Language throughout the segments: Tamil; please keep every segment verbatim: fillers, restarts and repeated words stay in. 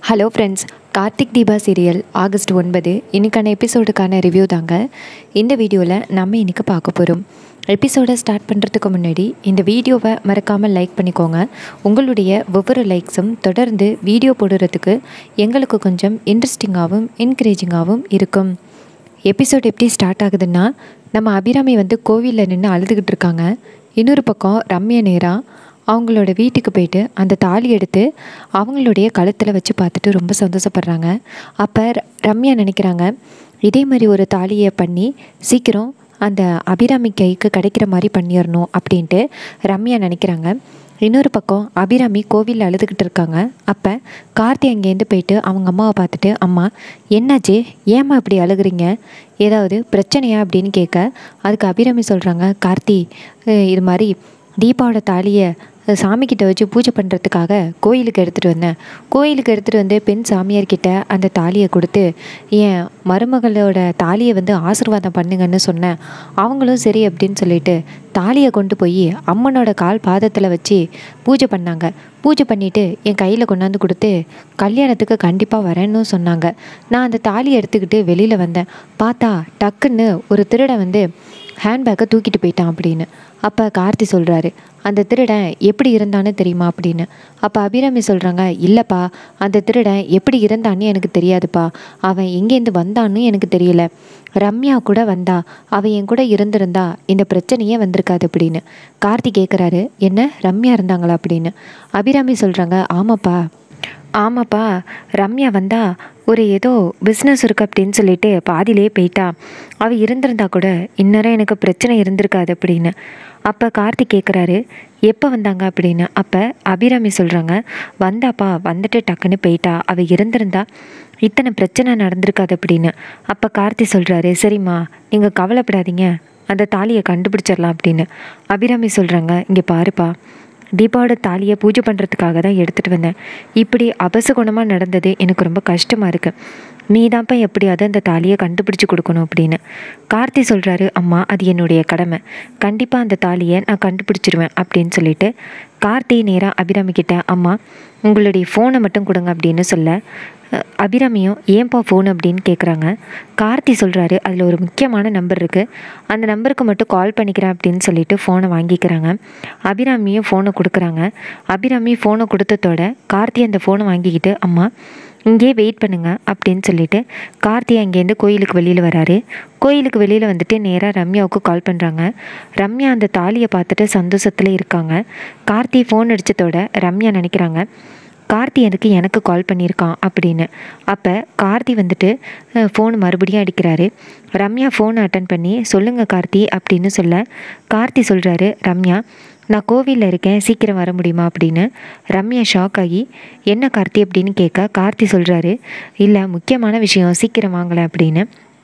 Hello friends, Karthik Deepa serial August ஒன்பது இன்றைக்கான எபிசோடுக்கான ரிவ்யூ தாங்க இந்த வீடியோவில் நம்ம இன்றைக்கி பார்க்க போகிறோம். எபிசோடை ஸ்டார்ட் பண்ணுறதுக்கு முன்னாடி இந்த வீடியோவை மறக்காமல் லைக் பண்ணிக்கோங்க. உங்களுடைய ஒவ்வொரு லைக்ஸும் தொடர்ந்து வீடியோ போடுறதுக்கு எங்களுக்கு கொஞ்சம் இன்ட்ரெஸ்டிங்காகவும் என்கரேஜிங்காகவும் இருக்கும். எபிசோட் எப்படி ஸ்டார்ட் ஆகுதுன்னா, நம்ம அபிராமி வந்து கோவிலில் நின்று அழுதுகிட்டு இருக்காங்க. இன்னொரு பக்கம் ரம்யா நேராக அவங்களோட வீட்டுக்கு போயிட்டு அந்த தாலி எடுத்து அவங்களுடைய கழுத்தில் வச்சு பார்த்துட்டு ரொம்ப சந்தோஷப்படுறாங்க. அப்போ ரம்யா நினைக்கிறாங்க, இதே மாதிரி ஒரு தாலியை பண்ணி சீக்கிரம் அந்த அபிராமி கைக்கு கிடைக்கிற மாதிரி பண்ணிடணும் அப்படின்ட்டு ரம்யா நினைக்கிறாங்க. இன்னொரு பக்கம் அபிராமி கோவிலில் அழுதுகிட்டு இருக்காங்க. அப்போ கார்த்தி அங்கேருந்து போயிட்டு அவங்க அம்மாவை பார்த்துட்டு, அம்மா என்னாச்சு, ஏம்மா இப்படி அழுகுறீங்க, ஏதாவது பிரச்சனையா அப்படின்னு கேட்க, அதுக்கு அபிராமி சொல்கிறாங்க, கார்த்தி இது மாதிரி தீபாவோட தாலியை சாமிக்கிட்ட வச்சு பூஜை பண்ணுறதுக்காக கோயிலுக்கு எடுத்துகிட்டு வந்தேன். கோயிலுக்கு எடுத்துகிட்டு வந்து பெண் சாமியார்கிட்ட அந்த தாலியை கொடுத்து என் மருமகளோட தாலியை வந்து ஆசீர்வாதம் பண்ணுங்கன்னு சொன்னேன். அவங்களும் சரி அப்படின்னு சொல்லிட்டு தாலியை கொண்டு போய் அம்மனோட கால் பாதத்தில் வச்சு பூஜை பண்ணாங்க. பூஜை பண்ணிவிட்டு என் கையில் கொண்டாந்து கொடுத்து கல்யாணத்துக்கு கண்டிப்பாக வரேன்னு சொன்னாங்க. நான் அந்த தாலியை எடுத்துக்கிட்டு வெளியில் வந்தேன். பார்த்தா டக்குன்னு ஒரு திருடன் வந்து ஹேண்ட்பேக்கை தூக்கிட்டு போயிட்டான் அப்படின்னு. அப்போ கார்த்தி சொல்கிறாரு, அந்த திருடன் எப்படி இருந்தான்னு தெரியுமா அப்படின்னு. அப்போ அபிராமி சொல்கிறாங்க, இல்லைப்பா, அந்த திருடன் எப்படி இருந்தான்னு எனக்கு தெரியாதுப்பா, அவன் எங்கேருந்து வந்தான்னு எனக்கு தெரியல. ரம்யா கூட வந்தா, அவன் என் கூட இருந்திருந்தா இந்த பிரச்சனையே வந்திருக்காது அப்படின்னு. கார்த்தி கேட்குறாரு, என்ன ரம்யா இருந்தாங்களா அப்படின்னு. அபிராமி சொல்கிறாங்க, ஆமாப்பா ஆமாப்பா ரம்யா வந்தா ஒரு ஏதோ பிஸ்னஸ் இருக்குது அப்படின்னு சொல்லிட்டு பாதியிலே போயிட்டா. அவள் இருந்திருந்தா கூட இந்நேரம் எனக்கு பிரச்சனை இருந்திருக்காது அப்படின்னு. அப்போ கார்த்திக் கேட்குறாரு, எப்போ வந்தாங்க அப்படின்னு. அப்போ அபிராமி சொல்கிறாங்க, வந்தாப்பா, வந்துட்டு டக்குன்னு போயிட்டா, அவள் இருந்திருந்தா இத்தனை பிரச்சனை நடந்திருக்காது அப்படின்னு. அப்போ கார்த்தி சொல்கிறாரு, சரிம்மா நீங்கள் கவலைப்படாதீங்க, அந்த தாலியை கண்டுபிடிச்சிடலாம் அப்படின்னு. அபிராமி சொல்கிறாங்க, இங்கே பாருப்பா, தீபாவோட தாலியை பூஜை பண்ணுறதுக்காக தான் எடுத்துகிட்டு வந்தேன். இப்படி அபசகுணமாக நடந்தது எனக்கு ரொம்ப கஷ்டமாக இருக்குது. நீ தான்ப்பா எப்படியாவது அந்த தாலியை கண்டுபிடிச்சி கொடுக்கணும் அப்படின்னு. கார்த்தி சொல்கிறாரு, அம்மா அது என்னுடைய கடமை, கண்டிப்பாக அந்த தாலியை நான் கண்டுபிடிச்சிருவேன் அப்படின்னு சொல்லிட்டு கார்த்தி நேராக அபிராமிக்கிட்ட, அம்மா உங்களுடைய ஃபோனை மட்டும் கொடுங்க அப்படின்னு சொல்ல, அபிராமியும் ஏன்பா ஃபோன் அப்படின்னு கேட்குறாங்க. கார்த்தி சொல்கிறாரு, அதில் ஒரு முக்கியமான நம்பர் இருக்குது, அந்த நம்பருக்கு மட்டும் கால் பண்ணிக்கிறேன் அப்படின்னு சொல்லிட்டு ஃபோனை வாங்கிக்கிறாங்க. அபிராமியும் ஃபோனை கொடுக்குறாங்க. அபிராமி ஃபோனை கொடுத்ததோட கார்த்தி அந்த ஃபோனை வாங்கிக்கிட்டு, அம்மா இங்கே வெயிட் பண்ணுங்க அப்படின்னு சொல்லிட்டு கார்த்தி அங்கேருந்து கோயிலுக்கு வெளியில் வராரு. கோயிலுக்கு வெளியில் வந்துட்டு நேராக ரம்யாவுக்கு கால் பண்ணுறாங்க. ரம்யா அந்த தாலியை பார்த்துட்டு சந்தோஷத்தில் இருக்காங்க. கார்த்தி ஃபோன் அடித்ததோட ரம்யா நினைக்கிறாங்க, கார்த்தி எனக்கு எனக்கு கால் பண்ணியிருக்கான் அப்படின்னு. அப்போ கார்த்தி வந்துட்டு ஃபோன் மறுபடியும் அடிக்கிறாரு. ரம்யா ஃபோனை அட்டன் பண்ணி, சொல்லுங்கள் கார்த்தி அப்படின்னு சொல்ல, கார்த்தி சொல்கிறாரு, ரம்யா நான் கோவிலில் இருக்கேன், சீக்கிரம் வர முடியுமா அப்படின்னு. ரம்யா ஷாக் ஆகி, என்ன கார்த்தி அப்படின்னு கேட்க, கார்த்தி சொல்கிறாரு, இல்லை முக்கியமான விஷயம், சீக்கிரம் வாங்கலை அப்படின்னு.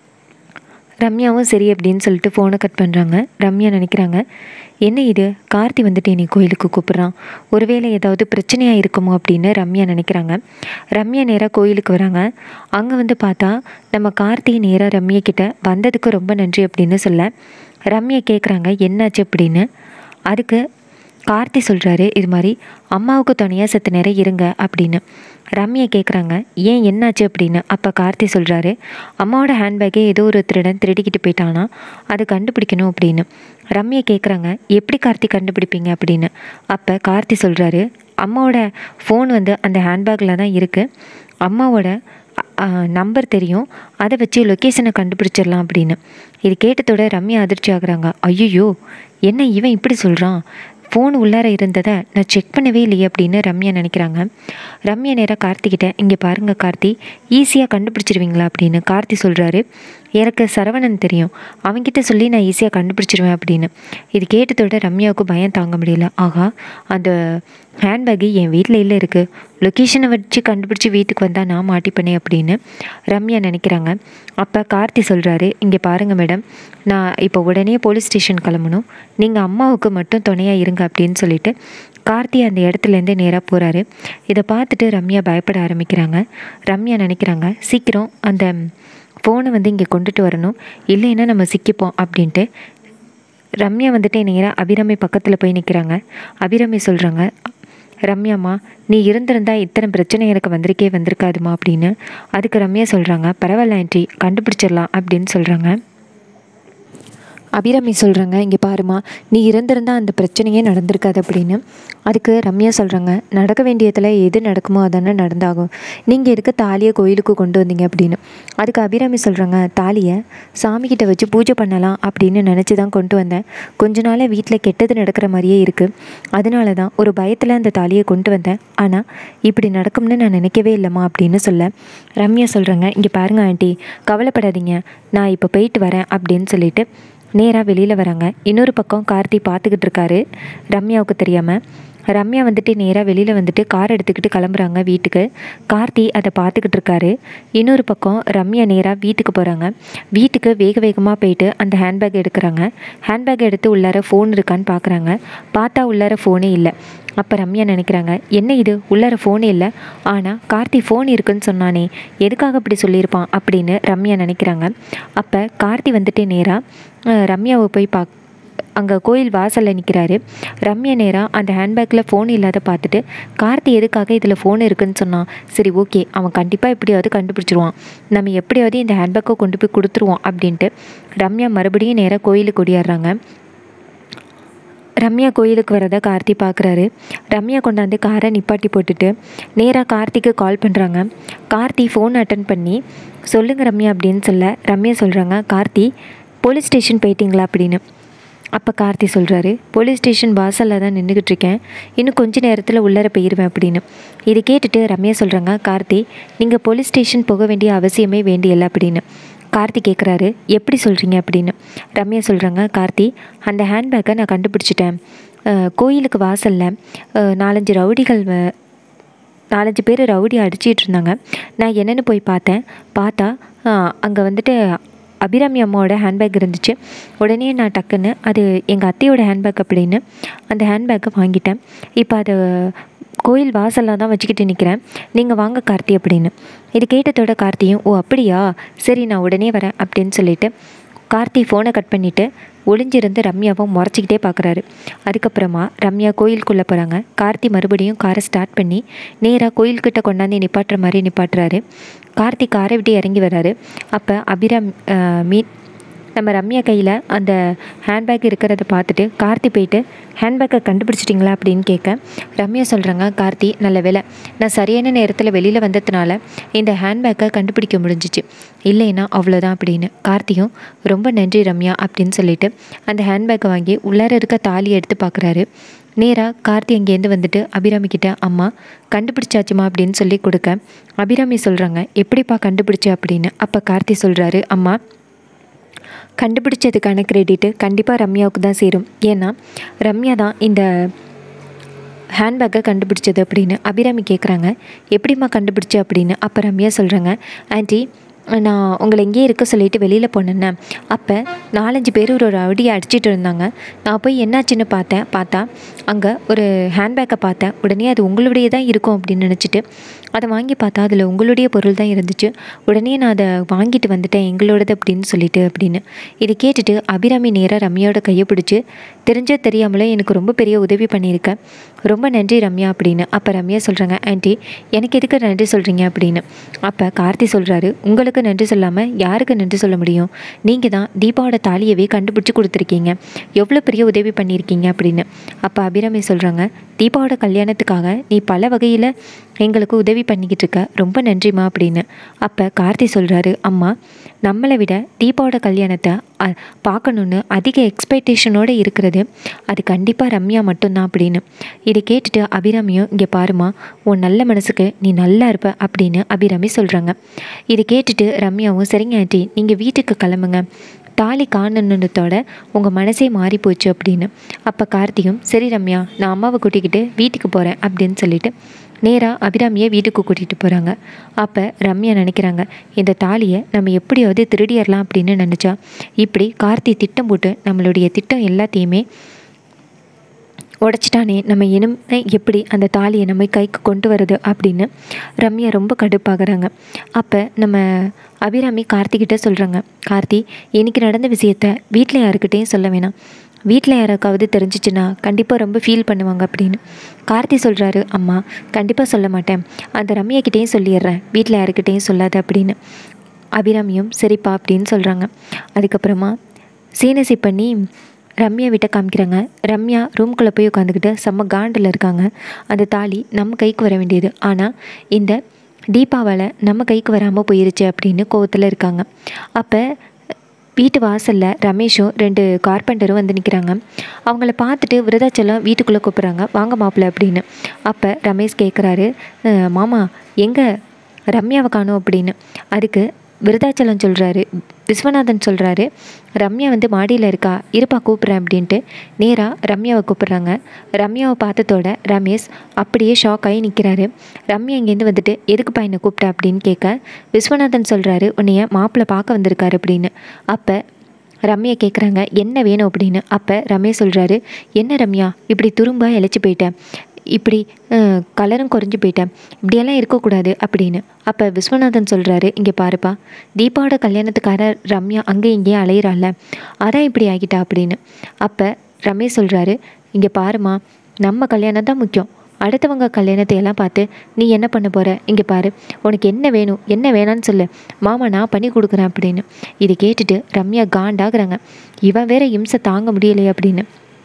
ரம்யாவும் சரி அப்படின்னு சொல்லிட்டு ஃபோனை கட் பண்ணுறாங்க. ரம்யா நினைக்கிறாங்க, என்ன இது, கார்த்தி வந்துட்டு என்னை கோயிலுக்கு கூப்பிட்றான், ஒருவேளை ஏதாவது பிரச்சனையாக இருக்குமோ அப்படின்னு ரம்யா நினைக்கிறாங்க. ரம்யா நேராக கோயிலுக்கு வராங்க. அங்கே வந்து பார்த்தா நம்ம கார்த்தி நேராக ரம்யா கிட்ட, வந்ததுக்கு ரொம்ப நன்றி அப்படின்னு சொல்ல, ரம்யா கேட்குறாங்க என்னாச்சு அப்படின்னு. அதுக்கு கார்த்தி சொல்கிறாரு, இது மாதிரி அம்மாவுக்கு துணையாக செத்த நேரம் இருங்க அப்படின்னு. ரம்யா கேட்குறாங்க, ஏன் என்னாச்சு அப்படின்னு. அப்போ கார்த்தி சொல்கிறாரு, அம்மாவோட ஹேண்ட்பேக்கே ஏதோ ஒரு திருடன் திருடிக்கிட்டு போயிட்டானா, அதை கண்டுபிடிக்கணும் அப்படின்னு. ரம்யா கேட்குறாங்க, எப்படி கார்த்தி கண்டுபிடிப்பீங்க அப்படின்னு. அப்போ கார்த்தி சொல்கிறாரு, அம்மாவோட ஃபோன் வந்து அந்த ஹேண்ட்பேக்கில் தான் இருக்குது, அம்மாவோட நம்பர் தெரியும், அதை வச்சு லொக்கேஷனை கண்டுபிடிச்சிடலாம் அப்படின்னு. இது கேட்டதோட ரம்யா அதிர்ச்சி ஆகுறாங்க. ஐயோ, என்ன இவன் இப்படி சொல்கிறான், ஃபோன் உள்ளார இருந்ததை நான் செக் பண்ணவே இல்லையே அப்படின்னு ரம்யா நினைக்கிறாங்க. ரம்யா நேராக கார்த்திக்கிட்ட, இங்கே பாருங்கள் கார்த்தி, ஈஸியாக கண்டுபிடிச்சிருவீங்களா அப்படின்னு. கார்த்தி சொல்கிறாரு, எனக்கு சரவணன் தெரியும், அவன்கிட்ட சொல்லி நான் ஈஸியாக கண்டுபிடிச்சிருவேன் அப்படின்னு. இது கேட்டதோட ரம்யாவுக்கு பயம் தாங்க முடியல. ஆகா, அந்த ஹேண்ட்பேக்கு என் வீட்டில் இல்லை இருக்குது, லொக்கேஷனை வச்சு கண்டுபிடிச்சி வீட்டுக்கு வந்தால் நான் மாட்டிப்பேனே அப்படின்னு ரம்யா நினைக்கிறாங்க. அப்போ கார்த்தி சொல்கிறாரு, இங்கே பாருங்கள் மேடம், நான் இப்போ உடனே போலீஸ் ஸ்டேஷன் கிளம்பணும், நீங்கள் அம்மாவுக்கு மட்டும் துணையாக இருங்க அப்படின்னு சொல்லிட்டு கார்த்தி அந்த இடத்துலேருந்து நேராக போகிறாரு. இதை பார்த்துட்டு ரம்யா பயப்பட ஆரம்பிக்கிறாங்க. ரம்யா நினைக்கிறாங்க, சீக்கிரம் அந்த ஃபோனை வந்து இங்கே கொண்டுட்டு வரணும், இல்லைன்னா நம்ம சிக்கிப்போம் அப்படின்ட்டு. ரம்யா வந்துட்டு நேராக அபிராமி பக்கத்தில் போய் நிற்கிறாங்க. அபிராமி சொல்கிறாங்க, ரம்யாம்மா, நீ இருந்திருந்தா இத்தனை பிரச்சனை எனக்கு வந்திருக்கே வந்திருக்காதுமா அப்படின்னு. அதுக்கு ரம்யா சொல்கிறாங்க, பரவாயில்ல ஆண்டி, கண்டுபிடிச்சிடலாம் அப்படின்னு சொல்கிறாங்க. அபிராமி சொல்கிறாங்க, இங்கே பாருமா, நீ இருந்திருந்தால் அந்த பிரச்சனையே நடந்திருக்காது அப்படின்னு. அதுக்கு ரம்யா சொல்கிறாங்க, நடக்க வேண்டியதில் எது நடக்குமோ அதானே நடந்தாகும், நீங்கள் எதுக்கு தாலியை கோயிலுக்கு கொண்டு வந்தீங்க அப்படின்னு. அதுக்கு அபிராமி சொல்கிறாங்க, தாலியை சாமிக்கிட்ட வச்சு பூஜை பண்ணலாம் அப்படின்னு நினச்சி தான் கொண்டு வந்தேன். கொஞ்ச நாள் வீட்டில் கெட்டது நடக்கிற மாதிரியே இருக்குது, அதனால தான் ஒரு பயத்தில் அந்த தாலியை கொண்டு வந்தேன். ஆனால் இப்படி நடக்கும்னு நான் நினைக்கவே இல்லைம்மா அப்படின்னு சொல்ல ரம்யா சொல்கிறாங்க, இங்கே பாருங்கள் ஆண்டி, கவலைப்படாதீங்க, நான் இப்போ போயிட்டு வரேன் அப்படின்னு சொல்லிட்டு நேராக வெளியில் வராங்க. இன்னொரு பக்கம் கார்த்தி பார்த்துக்கிட்டு இருக்காரு ரம்யாவுக்கு தெரியாமல். ரம்யா வந்துட்டு நேராக வெளியில் வந்துட்டு கார் எடுத்துக்கிட்டு கிளம்புறாங்க வீட்டுக்கு. கார்த்தி அதை பார்த்துக்கிட்டு இருக்காரு. இன்னொரு பக்கம் ரம்யா நேராக வீட்டுக்கு போகிறாங்க. வீட்டுக்கு வேக வேகமாக போயிட்டு அந்த ஹேண்ட்பேக் எடுக்கிறாங்க. ஹேண்ட்பேக் எடுத்து உள்ளார ஃபோன் இருக்கான்னு பார்க்குறாங்க. பார்த்தா உள்ளார ஃபோனே இல்லை. அப்போ ரம்யா நினைக்கிறாங்க, என்ன இது, உள்ளார ஃபோனே இல்லை, ஆனால் கார்த்தி ஃபோன் இருக்குன்னு சொன்னானே, எதுக்காக இப்படி சொல்லியிருப்பான் அப்படின்னு ரம்யா நினைக்கிறாங்க. அப்போ கார்த்தி வந்துட்டு நேராக ரம்யாவை போய் பா அங்கே கோயில் வாசலில் நிற்கிறாரு. ரம்யா நேராக அந்த ஹேண்ட்பேக்கில் ஃபோன் இல்லாத பார்த்துட்டு, கார்த்தி எதுக்காக இதில் ஃபோன் இருக்குன்னு சொன்னான், சரி ஓகே, அவன் கண்டிப்பாக எப்படியாவது கண்டுபிடிச்சிருவான், நம்ம எப்படியாவது இந்த ஹேண்ட்பேக்கை கொண்டு போய் கொடுத்துருவோம் அப்படின்ட்டு ரம்யா மறுபடியும் நேராக கோயிலுக்கு ஓடியாடுறாங்க. ரம்யா கோயிலுக்கு வரதை கார்த்தி பார்க்குறாரு. ரம்யா கொண்டாந்து காரை நிப்பாட்டி போட்டுட்டு நேராக கார்த்திக்கு கால் பண்ணுறாங்க. கார்த்தி ஃபோன் அட்டன் பண்ணி, சொல்லுங்கள் ரம்யா அப்படின்னு சொல்ல ரம்யா சொல்கிறாங்க, கார்த்தி போலீஸ் ஸ்டேஷன் போயிட்டீங்களா அப்படின்னு. அப்போ கார்த்தி சொல்கிறாரு, போலீஸ் ஸ்டேஷன் வாசலில் தான் நின்றுக்கிட்டு இருக்கேன், இன்னும் கொஞ்சம் நேரத்தில் உள்ளார போயிடுவேன் அப்படின்னு. இது கேட்டுட்டு ரம்யா சொல்கிறாங்க, கார்த்தி நீங்கள் போலீஸ் ஸ்டேஷன் போக வேண்டிய அவசியமே வேண்டியல்ல அப்படின்னு. கார்த்தி கேட்குறாரு, எப்படி சொல்கிறீங்க அப்படின்னு. ரம்யா சொல்கிறாங்க, கார்த்தி அந்த ஹேண்ட்பேக்கை நான் கண்டுபிடிச்சிட்டேன். கோயிலுக்கு வாசலில் நாலஞ்சு ரவுடிகள் நாலஞ்சு பேர் ரவுடி அடிச்சிட்டு இருந்தாங்க. நான் என்னென்னு போய் பார்த்தேன். பார்த்தா அங்கே வந்துட்டு அபிராமி அம்மாவோட ஹேண்ட்பேக் இருந்துச்சு. உடனே நான் டக்குன்னு அது எங்கள் அத்தையோட ஹேண்ட்பேக் அப்படின்னு அந்த ஹேண்ட்பேக்கை வாங்கிட்டேன். இப்போ அதை கோயில் வாசலில் தான் வச்சுக்கிட்டு நிற்கிறேன், நீங்கள் வாங்க கார்த்தி அப்படின்னு. இது கேட்டதோட கார்த்தியும், ஓ அப்படியா, சரி நான் உடனே வரேன் அப்படின்னு சொல்லிட்டு கார்த்தி ஃபோனை கட் பண்ணிவிட்டு ஒளிஞ்சிருந்து ரம்யாவை முறைச்சிக்கிட்டே பார்க்குறாரு. அதுக்கப்புறமா ரம்யா கோயிலுக்குள்ளே போகிறாங்க. கார்த்தி மறுபடியும் காரை ஸ்டார்ட் பண்ணி நேராக கோயில்கிட்ட கொண்டாந்து நிப்பாட்டுற மாதிரி நிப்பாட்டுறாரு. கார்த்தி காரை விட்டு இறங்கி வர்றாரு. அப்போ அபிராம் மீன் நம்ம ரம்யா கையில் அந்த ஹேண்ட்பேக் இருக்கிறத பார்த்துட்டு கார்த்தி போயிட்டு, ஹேண்ட்பேக்கை கண்டுபிடிச்சிட்டிங்களா அப்படின்னு கேட்க ரம்யா சொல்கிறாங்க, கார்த்தி நல்ல வேலை, நான் சரியான நேரத்தில் வெளியில் வந்ததுனால இந்த ஹேண்ட்பேக்கை கண்டுபிடிக்க முடிஞ்சிச்சு, இல்லைன்னா அவ்வளோதான் அப்படின்னு. கார்த்தியும் ரொம்ப நன்றி ரம்யா அப்படின்னு சொல்லிட்டு அந்த ஹேண்ட்பேக்கை வாங்கி உள்ளார இருக்க தாலியை எடுத்து பார்க்குறாரு. நேராக கார்த்தி அங்கேருந்து வந்துட்டு அபிராமி கிட்ட, அம்மா கண்டுபிடிச்சாச்சுமா அப்படின்னு சொல்லி கொடுக்க அபிராமி சொல்கிறாங்க, எப்படிப்பா கண்டுபிடிச்ச அப்படின்னு. அப்போ கார்த்தி சொல்கிறாரு, அம்மா கண்டுபிடிச்சதுக்கான கிரெடிட்டு கண்டிப்பாக ரம்யாவுக்கு தான் சேரும், ஏன்னா ரம்யா தான் இந்த ஹேண்ட்பேக்கை கண்டுபிடிச்சது அப்படின்னு. அபிராமி கேட்குறாங்க, எப்படிம்மா கண்டுபிடிச்ச அப்படின்னு. அப்போ ரம்யா சொல்கிறாங்க, ஆண்டி நான் உங்களை எங்கேயே இருக்க சொல்லிவிட்டு வெளியில் போனேன்னே, அப்போ நாலஞ்சு பேர் ஒரு ரவுடியை அடிச்சிட்டு இருந்தாங்க. நான் போய் என்னாச்சுன்னு பார்த்தேன். பார்த்தா அங்கே ஒரு ஹேண்ட்பேக்கை பார்த்தேன். உடனே அது உங்களுடைய தான் இருக்கும் அப்படின்னு நினச்சிட்டு அதை வாங்கி பார்த்தா அதில் உங்களுடைய பொருள் தான் இருந்துச்சு. உடனே நான் அதை வாங்கிட்டு வந்துட்டேன், எங்களோடது அப்படின்னு சொல்லிட்டு அப்படின்னு. இதை கேட்டுட்டு அபிராமி நேராக ரம்யாவோட கையை பிடிச்சி, தெரிஞ்ச தெரியாமலே எனக்கு ரொம்ப பெரிய உதவி பண்ணியிருக்கேன், ரொம்ப நன்றி ரம்யா அப்படின்னு. அப்போ ரம்யா சொல்கிறாங்க, ஆண்டி எனக்கு எதுக்கு நன்றி சொல்கிறீங்க அப்படின்னு. அப்போ கார்த்தி சொல்கிறாரு, உங்களுக்கு நன்றி சொல்லாமல் யாருக்கு நன்றி சொல்ல முடியும், நீங்கள் தான் தீபாவோட தாலியவே கண்டுபிடிச்சி கொடுத்துருக்கீங்க, எவ்வளோ பெரிய உதவி பண்ணியிருக்கீங்க அப்படின்னு. அப்போ அபிராமி சொல்கிறாங்க, தீபாவோட கல்யாணத்துக்காக நீ பல வகையில் எங்களுக்கு உதவி பண்ணிக்கிட்டு இருக்க, ரொம்ப நன்றிம்மா அப்படின்னு. அப்போ கார்த்தி சொல்கிறாரு, அம்மா நம்மளை விட தீபாவோட கல்யாணத்தை பார்க்கணுன்னு அதிக எக்ஸ்பெக்டேஷனோடு இருக்கிறது அது கண்டிப்பாக ரம்யா மட்டும்தான் அப்படின்னு. இதை கேட்டுட்டு அபிராமியும், இங்கே பாருமா, உன் நல்ல மனசுக்கு நீ நல்லா இருப்ப அப்படின்னு அபிராமி சொல்கிறாங்க. இதை கேட்டுட்டு ரம்யாவும், சரிங்க ஆண்டி நீங்கள் வீட்டுக்கு கிளம்புங்க, தாலி காணணுன்னதோட உங்கள் மனசே மாறி போச்சு அப்படின்னு. அப்போ கார்த்தியும், சரி ரம்யா நான் அம்மாவை கூட்டிக்கிட்டு வீட்டுக்கு போகிறேன் அப்படின்னு சொல்லிட்டு நேராக அபிராமியை வீட்டுக்கு கூட்டிகிட்டு போகிறாங்க. அப்போ ரம்யா நினைக்கிறாங்க, இந்த தாலியை நம்ம எப்படியாவது திருடிடலாம் அப்படின்னு நினச்சா இப்படி கார்த்தி திட்டம் போட்டு நம்மளுடைய திட்டம் எல்லாத்தையுமே உடச்சிட்டானே, நம்ம இனிமே எப்படி அந்த தாலியை நம்ம கைக்கு கொண்டு வருது அப்படின்னு ரம்யா ரொம்ப கடுப்பாகிறாங்க. அப்போ நம்ம அபிராமி கார்த்திகிட்ட சொல்கிறாங்க, கார்த்தி இன்றைக்கி நடந்த விஷயத்த வீட்டில் யாருக்கிட்டேயும் சொல்ல வேணாம், வீட்டில் யாராக்காவது தெரிஞ்சிச்சுன்னா கண்டிப்பாக ரொம்ப ஃபீல் பண்ணுவாங்க அப்படின்னு. கார்த்தி சொல்கிறாரு, அம்மா கண்டிப்பாக சொல்ல மாட்டேன், அந்த ரம்யாக்கிட்டேயும் சொல்லிடுறேன், வீட்டில் யாருக்கிட்டேயும் சொல்லாத அப்படின்னு. அபிராமியும் சரிப்பா அப்படின்னு சொல்கிறாங்க. அதுக்கப்புறமா சீனசி பண்ணி ரம்யா விட்ட காமிக்கிறாங்க. ரம்யா ரூம்குள்ளே போய் உட்காந்துக்கிட்டு செம்ம காண்டில் இருக்காங்க. அந்த தாலி நம்ம கைக்கு வர வேண்டியது, ஆனால் இந்த தீபாவால் நம்ம கைக்கு வராமல் போயிருச்சு அப்படின்னு கோவத்தில் இருக்காங்க. அப்போ வீட்டு வாசலில் ரமேஷும் ரெண்டு கார்பெண்டரும் வந்து நிற்கிறாங்க. அவங்கள பார்த்துட்டு விருதாச்சலம் வீட்டுக்குள்ளே கூப்பிட்றாங்க, வாங்க மாப்பிள்ளை அப்படின்னு. அப்போ ரமேஷ் கேட்குறாரு, மாமா எங்கே ரம்யாவை காணோம் அப்படின்னு. அதுக்கு விருதாச்சலம் சொல்கிறாரு, விஸ்வநாதன் சொல்கிறாரு, ரம்யா வந்து மாடியில் இருக்கா, இருப்பா கூப்பிட்றேன் அப்படின்ட்டு நேராக ரம்யாவை கூப்பிட்றாங்க. ரம்யாவை பார்த்ததோட ரமேஷ் அப்படியே ஷாக் ஆகி நிற்கிறாரு. ரம்யா இங்கேருந்து வந்துட்டு எதுக்குப்பா என்னை கூப்பிட்டா அப்படின்னு கேட்க விஸ்வநாதன் சொல்கிறாரு, உன்னைய மாப்பிள்ளை பார்க்க வந்திருக்காரு அப்படின்னு. அப்போ ரம்யா கேட்குறாங்க, என்ன வேணும் அப்படின்னு. அப்போ ரமேஷ் சொல்கிறாரு, என்ன ரம்யா இப்படி துரும்பா இழைச்சி போயிட்டேன், இப்படி கலரும் குறைஞ்சி போயிட்டேன், இப்படியெல்லாம் இருக்கக்கூடாது அப்படின்னு. அப்போ விஸ்வநாதன் சொல்கிறாரு, இங்கே பாருப்பா, தீபாவோட கல்யாணத்துக்கார ரம்யா அங்கே இங்கேயும் அலையிறாள்ல, அதான் இப்படி ஆகிட்டா அப்படின்னு. அப்போ ரமேஷ் சொல்கிறாரு, இங்கே பாருமா, நம்ம கல்யாணம் தான் முக்கியம், அடுத்தவங்க கல்யாணத்தை எல்லாம் பார்த்து நீ என்ன பண்ண போகிற, இங்கே பாரு, உனக்கு என்ன வேணும் என்ன வேணான்னு சொல்லு, மாமா நான் பண்ணி கொடுக்குறேன் அப்படின்னு. இது கேட்டுட்டு ரம்யா காண்டாகிறாங்க, இவன் வேற இம்சை தாங்க முடியலையே அப்படின்னு.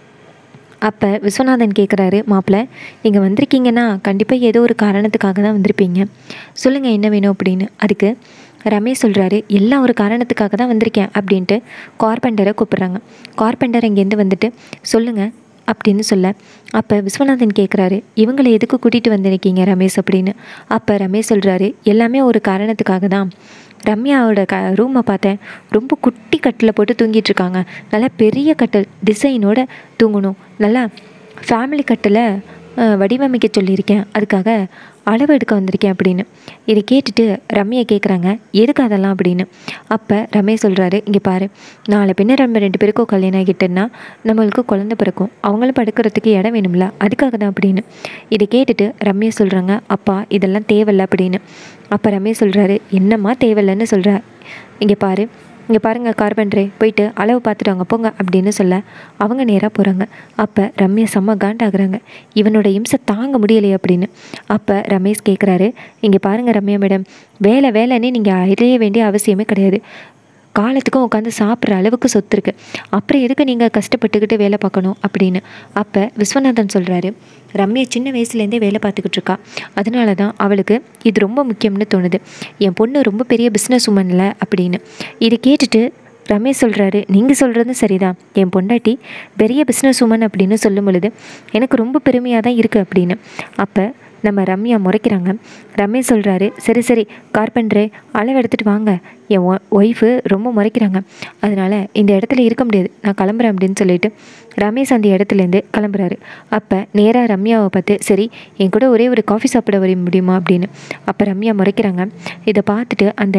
அப்போ விஸ்வநாதன் கேட்குறாரு, மாப்பிள்ளை நீங்கள் வந்திருக்கீங்கன்னா கண்டிப்பாக ஏதோ ஒரு காரணத்துக்காக தான் வந்திருப்பீங்க, சொல்லுங்கள் என்ன வேணும் அப்படின்னு. அதுக்கு ரமேஷ் சொல்கிறாரு, எல்லாம் ஒரு காரணத்துக்காக தான் வந்திருக்கேன் அப்படின்ட்டு கார்பெண்டரை கூப்பிட்றாங்க. கார்பெண்டர் இங்கேருந்து வந்துட்டு சொல்லுங்கள் அப்படின்னு சொல்ல, அப்போ விஸ்வநாதன் கேட்குறாரு, இவங்களை எதுக்கு கூட்டிகிட்டு வந்திருக்கீங்க ரமேஷ் அப்படின்னு. அப்போ ரமேஷ் சொல்கிறாரு, எல்லாமே ஒரு காரணத்துக்காக தான். ரம்யாவோட க ரூமை பார்த்தேன், ரொம்ப குட்டி கட்டில் போட்டு தூங்கிட்டு இருக்காங்க, நல்லா பெரிய கட்டில் டிசைனோட தூங்கணும், நல்லா ஃபேமிலி கட்டில் வடிவமைக்க சொல்லியிருக்கேன், அதுக்காக அளவு எடுக்க வந்திருக்கேன் அப்படின்னு. இதை கேட்டுட்டு ரம்யா கேட்குறாங்க, எதுக்கு அதெல்லாம் அப்படின்னு. அப்போ ரமேஷ் சொல்கிறாரு, இங்கே பாரு, நாளை பின்ன நம்ம ரெண்டு பேருக்கும் கல்யாணம் ஆகிட்டேன்னா நம்மளுக்கு குழந்தை பிறக்கும், அவங்களும் படுக்கிறதுக்கு இடம் வேணும்ல, அதுக்காக தான் அப்படின்னு. இதை கேட்டுட்டு ரம்யா சொல்கிறாங்க, அப்பா இதெல்லாம் தேவையில்லை அப்படின்னு. அப்போ ரமேஷ் சொல்கிறாரு, என்னம்மா தேவையில்லைன்னு சொல்கிற, இங்கே பாரு இங்கே பாருங்கள் கார்பெண்டரே, போயிட்டு அளவு பார்த்துட்டு வாங்க போங்க அப்படின்னு சொல்ல அவங்க நேராக போகிறாங்க. அப்போ ரம்யா செம்ம காண்டாகிறாங்க, இவனோட இம்சை தாங்க முடியலையே அப்படின்னு. அப்போ ரமேஷ் கேட்குறாரு, இங்கே பாருங்கள் ரம்யா மேடம், வேலை வேலைன்னு நீங்கள் அறைய வேண்டிய அவசியமே கிடையாது, காலத்துக்கும் உட்காந்து சாப்பிட்ற அளவுக்கு சொத்து இருக்குது, அப்புறம் எதுக்கு நீங்கள் கஷ்டப்பட்டுக்கிட்டு வேலை பார்க்கணும் அப்படின்னு. அப்போ விஸ்வநாதன் சொல்கிறாரு, ரம்யா சின்ன வயசுலேருந்தே வேலை பார்த்துக்கிட்டு இருக்கா, அதனால தான் அவளுக்கு இது ரொம்ப முக்கியம்னு தோணுது, என் பொண்ணு ரொம்ப பெரிய பிஸ்னஸ் உமன்ல அப்படின்னு. இது கேட்டுட்டு ரமேஷ் சொல்கிறாரு, நீங்கள் சொல்கிறதும் சரிதான், என் பொண்டாட்டி பெரிய பிஸ்னஸ் உமன் அப்படின்னு சொல்லும் பொழுது எனக்கு ரொம்ப பெருமையாக தான் இருக்குது அப்படின்னு. அப்போ நம்ம ரம்யா முறைக்கிறாங்க. ரமேஷ் சொல்கிறாரு, சரி சரி கார்பெண்டரே அளவு எடுத்துகிட்டு வாங்க, என் ஒ ஒய்ஃபு ரொம்ப முறைக்கிறாங்க, அதனால் இந்த இடத்துல இருக்க முடியாது, நான் கிளம்புறேன் அப்படின்னு சொல்லிட்டு ரமேஷ் அந்த இடத்துலேருந்து கிளம்புறாரு. அப்போ நேராக ரம்யாவை பார்த்து, சரி என் கூட ஒரே ஒரு காஃபி சாப்பிட வர முடியுமா அப்படின்னு. அப்போ ரம்யா முறைக்கிறாங்க. இதை பார்த்துட்டு அந்த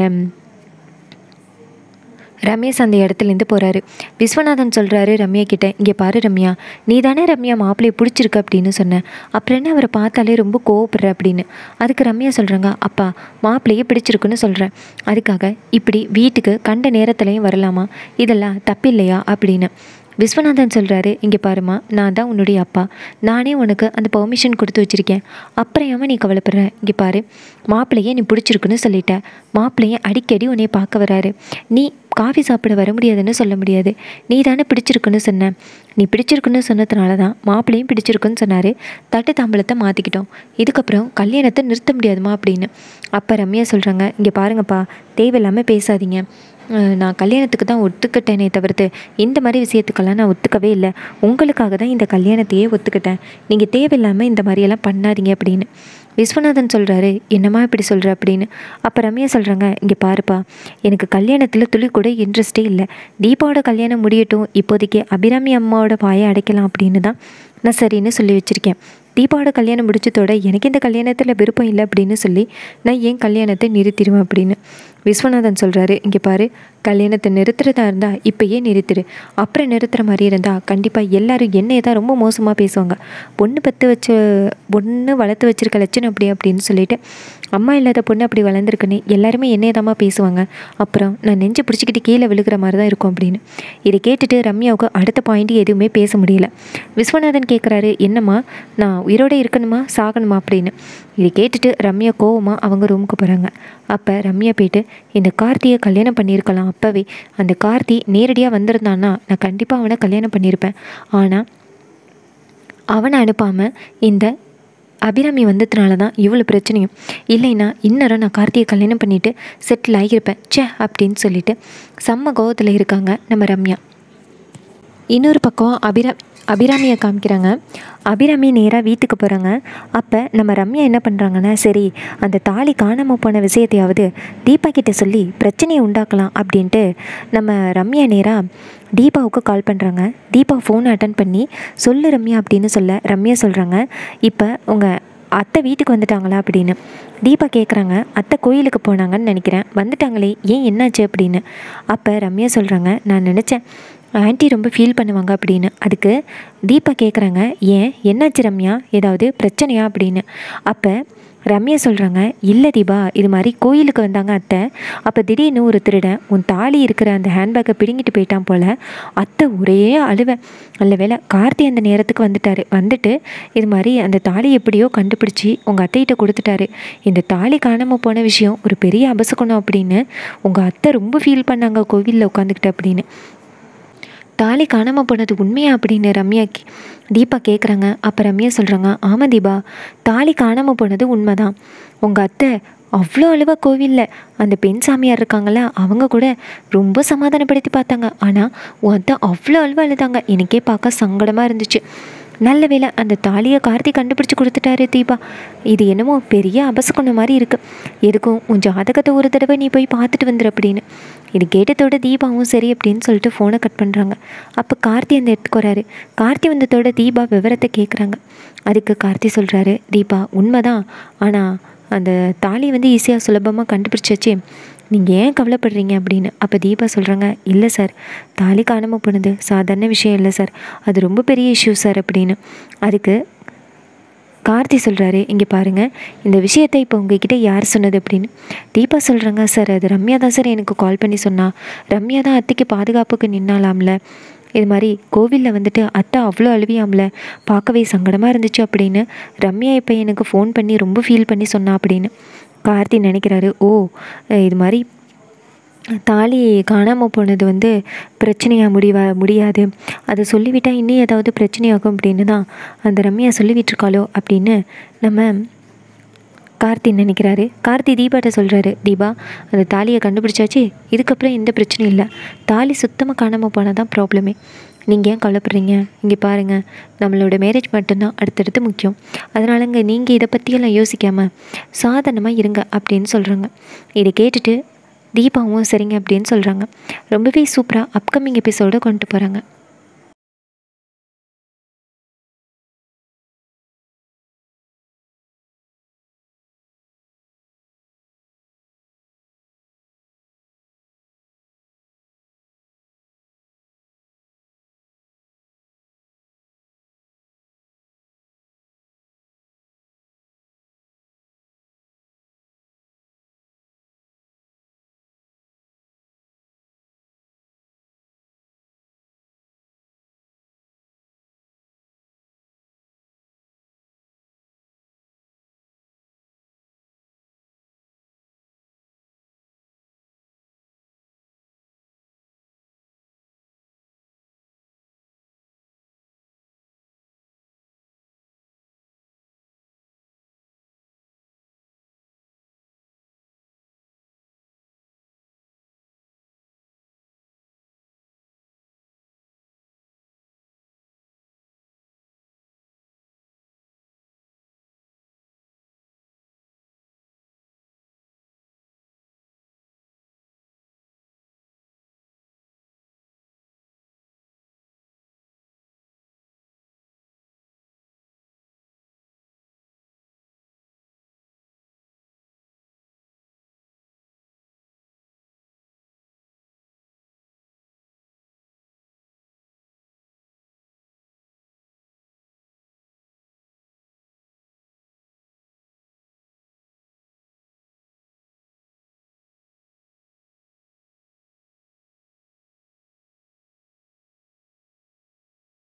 ரமேஷ் அந்த இடத்துலேருந்து போகிறாரு. விஸ்வநாதன் சொல்கிறாரு ரம்யா கிட்டே, இங்கே பாரு ரம்யா, நீ தானே ரம்யா மாப்பிள்ளையை பிடிச்சிருக்க அப்படின்னு சொன்னேன், அப்புறம் என்ன அவரை பார்த்தாலே ரொம்ப கோவப்படுற அப்படின்னு. அதுக்கு ரம்யா சொல்கிறாங்க, அப்பா மாப்பிள்ளையே பிடிச்சிருக்குன்னு சொல்கிறேன், அதுக்காக இப்படி வீட்டுக்கு கண்ட நேரத்துலையும் வரலாமா, இதெல்லாம் தப்பில்லையா அப்படின்னு. விஸ்வநாதன் சொல்கிறாரு, இங்கே பாருமா, நான் தான் உன்னுடைய அப்பா, நானே உனக்கு அந்த பெர்மிஷன் கொடுத்து வச்சுருக்கேன், அப்புறம் ஏமா நீ கவலைப்படுற, இங்கே பாரு மாப்பிள்ளையே நீ பிடிச்சிருக்குன்னு சொல்லிட்ட, மாப்பிள்ளையே அடிக்கடி உன்னை பார்க்க வராரு, நீ காஃபி சாப்பிட வர முடியாதுன்னு சொல்ல முடியாது, நீ தானே பிடிச்சிருக்குன்னு சொன்ன, நீ பிடிச்சிருக்குன்னு சொன்னதுனால தான் மாப்பிள்ளையும் பிடிச்சிருக்குன்னு சொன்னார், தட்டு தாம்பளத்தை மாற்றிக்கிட்டோம், இதுக்கப்புறம் கல்யாணத்தை நிறுத்த முடியாதுமா அப்படின்னு. அப்போ ரம்யா சொல்கிறாங்க, இங்கே பாருங்கப்பா தேவையில்லாமல் பேசாதீங்க, நான் கல்யாணத்துக்கு தான் ஒத்துக்கிட்டேனே தவிர்த்து இந்த மாதிரி விஷயத்துக்கெல்லாம் நான் ஒத்துக்கவே இல்லை, உங்களுக்காக தான் இந்த கல்யாணத்தையே ஒத்துக்கிட்டேன், நீங்கள் தேவையில்லாமல் இந்த மாதிரியெல்லாம் பண்ணாதீங்க அப்படின்னு. விஸ்வநாதன் சொல்கிறாரு, என்னம்மா இப்படி சொல்கிற அப்படின்னு. அப்போ ரம்யா சொல்கிறாங்க, இங்கே பாருப்பா, எனக்கு கல்யாணத்தில் துளி கூட இன்ட்ரெஸ்டே இல்லை, தீபாவோட கல்யாணம் முடியட்டும், இப்போதைக்கு அபிராமி அம்மாவோட வாயை அடைக்கலாம் அப்படின்னு தான் நான் சரின்னு சொல்லி வச்சுருக்கேன், தீபாவோட கல்யாணம் முடிச்சதோட எனக்கு இந்த கல்யாணத்தில் விருப்பம் இல்லை அப்படின்னு சொல்லி நான் ஏன் கல்யாணத்தை நிறுத்திடுவேன் அப்படின்னு. விஸ்வநாதன் சொல்கிறாரு, இங்கே பாரு கல்யாணத்தை நிறுத்துறதா இருந்தால் இப்போயே நிறுத்திடு. அப்புறம் நிறுத்துகிற மாதிரி இருந்தால் கண்டிப்பாக எல்லோரும் என்னையை தான் ரொம்ப மோசமாக பேசுவாங்க. பொண்ணு பற்று வச்சு பொண்ணு வளர்த்து வச்சுருக்க லட்சணம் அப்படி அப்படின்னு சொல்லிட்டு அம்மா இல்லாத பொண்ணு அப்படி வளர்ந்துருக்குன்னு எல்லாருமே என்னையை தாம்மா பேசுவாங்க. அப்புறம் நான் நெஞ்சு பிடிச்சிக்கிட்டு கீழே விழுகிற மாதிரி தான் இருக்கும் அப்படின்னு. இதை கேட்டுட்டு ரம்யாவுக்கு அடுத்த பாயிண்ட் எதுவுமே பேச முடியல. விஸ்வநாதன் கேட்குறாரு, என்னம்மா நான் உயிரோடு இருக்கணுமா சாகணுமா அப்படின்னு. இதை கேட்டுட்டு ரம்யா கோவமாக அவங்க ரூமுக்கு போகிறாங்க. அப்போ ரம்யா போய்ட்டு இந்த கார்த்தியை கல்யாணம் பண்ணியிருக்கலாம். அப்போவே அந்த கார்த்தி நேரடியாக வந்திருந்தான்னா நான் கண்டிப்பாக அவனை கல்யாணம் பண்ணியிருப்பேன். ஆனால் அவனை அனுப்பாமல் இந்த அபிராமி வந்ததுனால தான் இவ்வளோ பிரச்சனையும். இல்லைன்னா இன்னரும் நான் கார்த்தியை கல்யாணம் பண்ணிவிட்டு செட்டில் ஆகியிருப்பேன் சே அப்படின்னு சொல்லிட்டு செம்ம கோவத்தில் இருக்காங்க நம்ம ரம்யா. இன்னொரு பக்கம் அபிரா அபிராமியை காமிக்கிறாங்க. அபிராமி நேராக வீட்டுக்கு போகிறாங்க. அப்போ நம்ம ரம்யா என்ன பண்ணுறாங்கன்னா, சரி அந்த தாலி காணாமல் போன விஷயத்தையாவது தீபா கிட்டே சொல்லி பிரச்சனையை உண்டாக்கலாம் அப்படின்ட்டு நம்ம ரம்யா நேராக தீபாவுக்கு கால் பண்ணுறாங்க. தீபா ஃபோனை அட்டன் பண்ணி சொல்லு ரம்யா அப்படின்னு சொல்ல ரம்யா சொல்கிறாங்க, இப்போ உங்கள் அத்தை வீட்டுக்கு வந்துட்டாங்களா அப்படின்னு. தீபா கேட்குறாங்க, அத்தை கோயிலுக்கு போனாங்கன்னு நினைக்கிறேன், வந்துட்டாங்களே ஏன் என்னாச்சு அப்படின்னு. அப்போ ரம்யா சொல்கிறாங்க, நான் நினச்சேன் ஆன்ட்டி ரொம்ப ஃபீல் பண்ணுவாங்க அப்படின்னு. அதுக்கு தீபா கேட்குறாங்க, ஏன் என்னாச்சு ரம்யா, ஏதாவது பிரச்சனையா அப்படின்னு. அப்போ ரம்யா சொல்கிறாங்க, இல்லை தீபா இது மாதிரி கோயிலுக்கு வந்தாங்க அத்தை. அப்போ திடீர்னு ஒரு திருடன் உன் தாலி இருக்கிற அந்த ஹேண்ட்பேக்கை பிடுங்கிட்டு போயிட்டான் போல். அத்தை ஒரே அழுவேன். நல்ல வேலை கார்த்தி அந்த நேரத்துக்கு வந்துட்டார். வந்துட்டு இது மாதிரி அந்த தாலி எப்படியோ கண்டுபிடிச்சி உங்கள் அத்தைகிட்ட கொடுத்துட்டாரு. இந்த தாலி காணாமல் போன விஷயம் ஒரு பெரிய அபசகுணம் அப்படின்னு உங்கள் அத்தை ரொம்ப ஃபீல் பண்ணாங்க கோவிலில் உட்காந்துக்கிட்டு அப்படின்னு. தாலி காணாமல் போனது உண்மையா அப்படின்னு ரம்யா தீபா கேட்குறாங்க. அப்போ ரம்யா சொல்கிறாங்க, ஆமாம் தீபா தாலி காணாமல் போனது உண்மை தான். உங்கள் அத்தை அவ்வளோ அழுவா கோவிலில் அந்த பெண் சாமியார் இருக்காங்களா அவங்க கூட ரொம்ப சமாதானப்படுத்தி பார்த்தாங்க. ஆனால் உன் அத்தை அவ்வளோ அழுவா அழுதாங்க. எனக்கே பார்க்க சங்கடமாக இருந்துச்சு. நல்ல வேலை அந்த தாலியை கார்த்தி கண்டுபிடிச்சி கொடுத்துட்டாரு தீபா. இது என்னமோ பெரிய அபசகுணம் மாதிரி இருக்குது. எதுக்கும் உன் ஜாதகத்தை ஒரு தடவை நீ போய் பார்த்துட்டு வந்துடு அப்படின்னு. இது கேட்டதோட தீபாவும் சரி அப்படின்னு சொல்லிட்டு ஃபோனை கட் பண்ணுறாங்க. அப்போ கார்த்தி அந்த இடத்துக்கு வராரு. கார்த்தி வந்ததோட தீபா விவரத்தை கேட்குறாங்க. அதுக்கு கார்த்தி சொல்கிறாரு, தீபா உண்மைதான், ஆனால் அந்த தாலி வந்து ஈஸியாக சுலபமாக கண்டுபிடிச்சாச்சு, நீங்கள் ஏன் கவலைப்படுறீங்க அப்படின்னு. அப்போ தீபா சொல்கிறாங்க, இல்லை சார் தாலி காணாமல் போனது சாதாரண விஷயம் இல்லை சார், அது ரொம்ப பெரிய இஷ்யூ சார் அப்படின்னு. அதுக்கு கார்த்தி சொல்கிறாரு, இங்கே பாருங்கள் இந்த விஷயத்தை இப்போ உங்ககிட்ட யார் சொன்னது அப்படின்னு. தீபா சொல்கிறாங்க, சார் அது ரம்யா தான் சார் எனக்கு கால் பண்ணி சொன்னா. ரம்யா தான் அத்தைக்கு பாதுகாப்புக்கு நின்னாலாம்ல. இது மாதிரி கோவிலில் வந்துட்டு அத்தை அவ்வளோ அழுவியாம்ல, பார்க்கவே சங்கடமாக இருந்துச்சு அப்படின்னு ரம்யா இப்போ எனக்கு ஃபோன் பண்ணி ரொம்ப ஃபீல் பண்ணி சொன்னா அப்படின்னு. கார்த்தி நினைக்கிறாரு, ஓ இது மாதிரி தாலி காணாமல் போனது வந்து பிரச்சனையாக முடிவா முடியாது அதை சொல்லிவிட்டால் இன்னும் ஏதாவது பிரச்சனையாகும் அப்படின்னு தான் அந்த ரம்யா சொல்லிவிட்டுருக்காளோ அப்படின்னு நம்ம கார்த்தி நினைக்கிறாரு. கார்த்தி தீபாட்ட சொல்கிறாரு, தீபா அந்த தாலியை கண்டுபிடிச்சாச்சு, இதுக்கப்புறம் எந்த பிரச்சனையும் இல்லை, தாலி சுத்தமாக காணாமல் போனால் தான் ப்ராப்ளமே, நீங்கள் ஏன் கவலைப்படுறீங்க, இங்கே பாருங்கள் நம்மளோட மேரேஜ் மட்டும்தான் அடுத்தடுத்து முக்கியம், அதனாலங்க நீங்கள் இதை பற்றியெல்லாம் யோசிக்காமல் சாதாரணமாக இருங்க அப்படின்னு சொல்கிறாங்க. இதை கேட்டுட்டு தீபாவும் சரிங்க அப்படின்னு சொல்கிறாங்க. ரொம்பவே சூப்பராக அப்கமிங் எபிசோட கொண்டு போகிறாங்க.